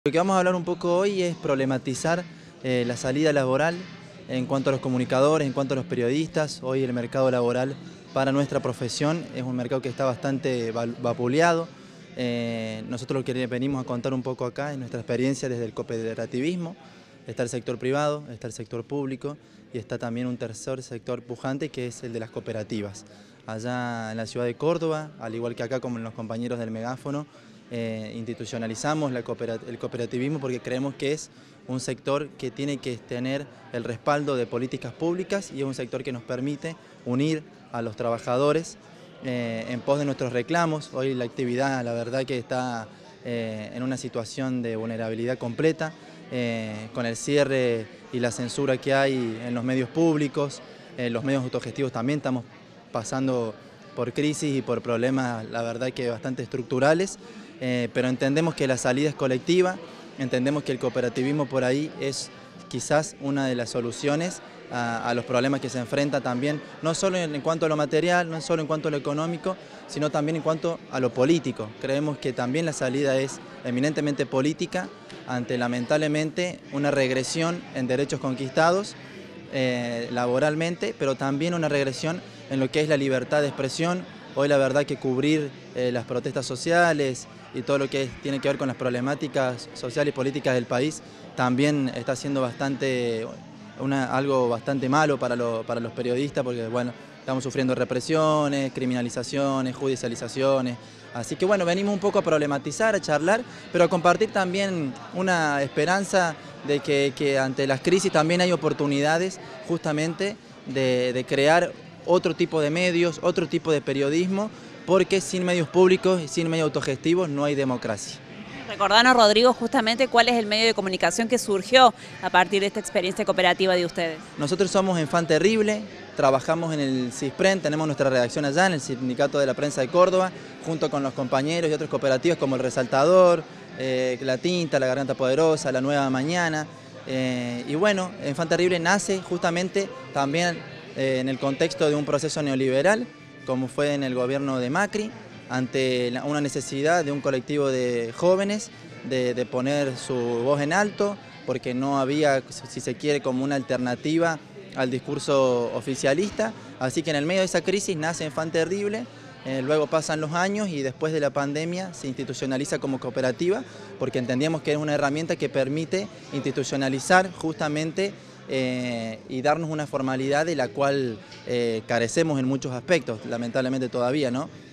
Lo que vamos a hablar un poco hoy es problematizar la salida laboral en cuanto a los comunicadores, en cuanto a los periodistas. Hoy el mercado laboral para nuestra profesión es un mercado que está bastante vapuleado. Nosotros lo que venimos a contar un poco acá es nuestra experiencia desde el cooperativismo. Está el sector privado, está el sector público y está también un tercer sector pujante que es el de las cooperativas. Allá en la ciudad de Córdoba, al igual que acá como los compañeros del megáfono, institucionalizamos el cooperativismo porque creemos que es un sector que tiene que tener el respaldo de políticas públicas y es un sector que nos permite unir a los trabajadores en pos de nuestros reclamos. Hoy la actividad, la verdad que está en una situación de vulnerabilidad completa, con el cierre y la censura que hay en los medios públicos, los medios autogestivos también estamos pasando por crisis y por problemas, la verdad que bastante estructurales, pero entendemos que la salida es colectiva, entendemos que el cooperativismo por ahí es quizás una de las soluciones a los problemas que se enfrenta también, no solo en cuanto a lo material, no solo en cuanto a lo económico, sino también en cuanto a lo político. Creemos que también la salida es eminentemente política ante lamentablemente una regresión en derechos conquistados laboralmente, pero también una regresión en lo que es la libertad de expresión. Hoy la verdad que cubrir las protestas sociales y todo lo que tiene que ver con las problemáticas sociales y políticas del país también está siendo algo bastante malo para los periodistas, porque bueno, estamos sufriendo represiones, criminalizaciones, judicializaciones. Así que bueno, venimos un poco a problematizar, a charlar, pero a compartir también una esperanza de que ante las crisis también hay oportunidades justamente de crear otro tipo de medios, otro tipo de periodismo, porque sin medios públicos y sin medios autogestivos no hay democracia. Recordanos, Rodrigo, justamente cuál es el medio de comunicación que surgió a partir de esta experiencia cooperativa de ustedes. Nosotros somos Enfant Terrible, trabajamos en el CISPREN, tenemos nuestra redacción allá en el Sindicato de la Prensa de Córdoba, junto con los compañeros y otras cooperativas como El Resaltador, La Tinta, La Garganta Poderosa, La Nueva Mañana. Y bueno, Enfant Terrible nace justamente también en el contexto de un proceso neoliberal, como fue en el gobierno de Macri, ante una necesidad de un colectivo de jóvenes de poner su voz en alto, porque no había, si se quiere, como una alternativa al discurso oficialista. Así que en el medio de esa crisis nace Enfant Terrible, luego pasan los años y después de la pandemia se institucionaliza como cooperativa, porque entendíamos que es una herramienta que permite institucionalizar justamente y darnos una formalidad de la cual carecemos en muchos aspectos, lamentablemente todavía, ¿no?